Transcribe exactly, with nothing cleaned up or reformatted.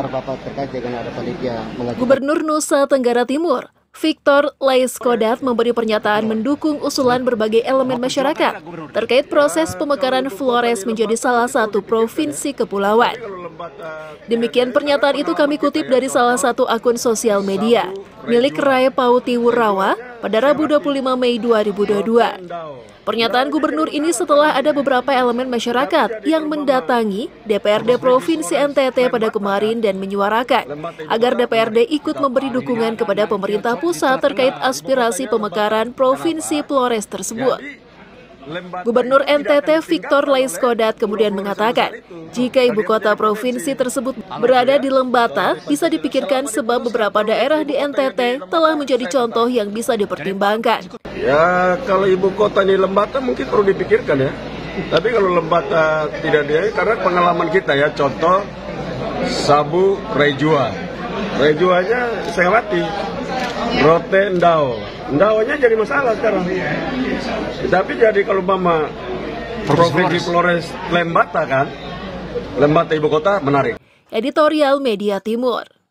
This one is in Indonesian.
komentar Bapak terkait dengan ada panitia mengajukan. Gubernur Nusa Tenggara Timur, Victor Laiskodat, memberi pernyataan mendukung usulan berbagai elemen masyarakat terkait proses pemekaran Flores menjadi salah satu provinsi kepulauan. Demikian pernyataan itu kami kutip dari salah satu akun sosial media milik Rai Pauti Wurawa pada Rabu dua puluh lima Mei dua ribu dua puluh dua. Pernyataan gubernur ini setelah ada beberapa elemen masyarakat yang mendatangi D P R D Provinsi N T T pada kemarin dan menyuarakan agar D P R D ikut memberi dukungan kepada pemerintah pusat terkait aspirasi pemekaran Provinsi Flores tersebut. Gubernur N T T Victor Laiskodat kemudian mengatakan, jika ibu kota provinsi tersebut berada di Lembata, bisa dipikirkan sebab beberapa daerah di N T T telah menjadi contoh yang bisa dipertimbangkan. Ya, kalau ibu kota di Lembata mungkin perlu dipikirkan ya. Tapi kalau Lembata tidak dia, karena pengalaman kita ya, contoh Sabu Rejua. Rejuanya saya mati. Rote Ndao. Ndaonya jadi masalah sekarang. Tapi jadi kalau mama Provinsi Flores Lembata kan, Lembata ibu kota menarik. Editorial Media Timur.